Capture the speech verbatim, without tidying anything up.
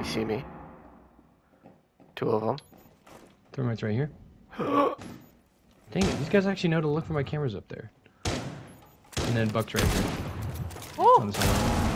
They see me. Two of them. Thermite's right here. Dang it, these guys actually know to look for my cameras up there. And then Buck's right here. Oh! On this island.